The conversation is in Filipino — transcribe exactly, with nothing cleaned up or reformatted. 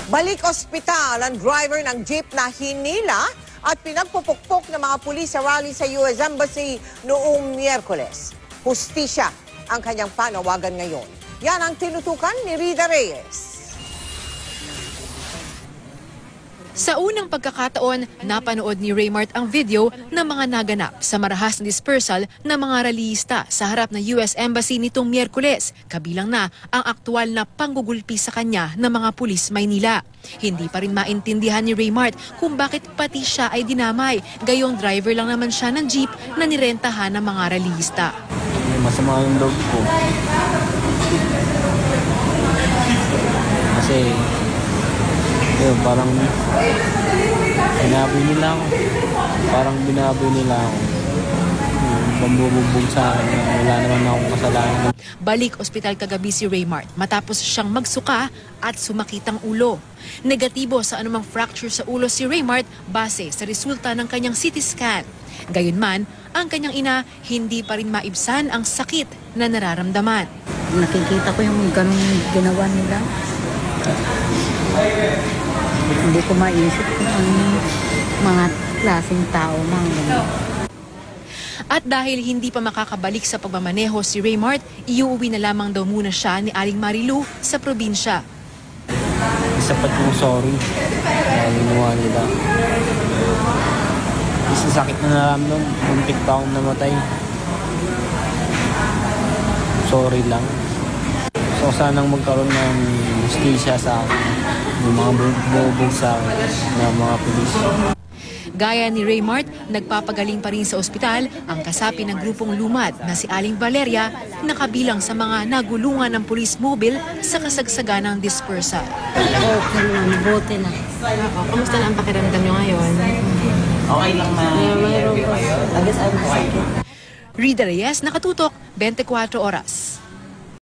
Balik ospital ang driver ng jeep na hinila at pinagpupukpok ng mga pulis sa rally sa U S Embassy noong Miyerkules. Hustisya ang kanyang panawagan ngayon. Yan ang tinutukan ni Rida Reyes. Sa unang pagkakataon, napanood ni Raymart ang video ng mga naganap sa marahas na dispersal ng mga rallyista sa harap ng U S Embassy nitong Miyerkules, kabilang na ang aktual na panggugulpi sa kanya ng mga pulis Maynila. Hindi pa rin maintindihan ni Raymart kung bakit pati siya ay dinamay, gayong driver lang naman siya ng jeep na nirentahan ng mga rallyista. Masama yung loob ko. Kasi yun, parang binaboy nila ako. Parang binaboy nila ako. Pambubugbog sa akin. Wala naman akong kasalanan. Balik ospital kagabi si Raymart matapos siyang magsuka at sumakit ang ulo. Negatibo sa anumang fracture sa ulo si Raymart base sa resulta ng kanyang C T scan. Gayunman, ang kanyang ina hindi pa rin maibsan ang sakit na nararamdaman. Nakikita ko yung ganung ginawa nila. Hindi ko maisip kung ang mga klaseng tao mga ganun. At dahil hindi pa makakabalik sa pagmamaneho si Raymart, iuuwi na lamang daw muna siya ni Aling Marilu sa probinsya. Sapat yung sorry. Kaya ginawa nila. Isang sakit na naramdam. Muntik pa akong namatay. Sorry lang. So sanang magkaroon ng justisya sa akin. Yung mga bubog sa akin ng mga pulis. Gaya ni Raymart, nagpapagaling pa rin sa ospital ang kasapi ng grupong lumad na si Aling Valeria na kabilang sa mga nagulungan ng police mobile sa kasagsagan ng dispersal. Okay na, mabuti na. Kamusta na ang pakiramdam niyo ngayon? Okay lang na. Mayroon pa. I guess I'm fine. Rida Reyes, nakatutok, twenty-four oras.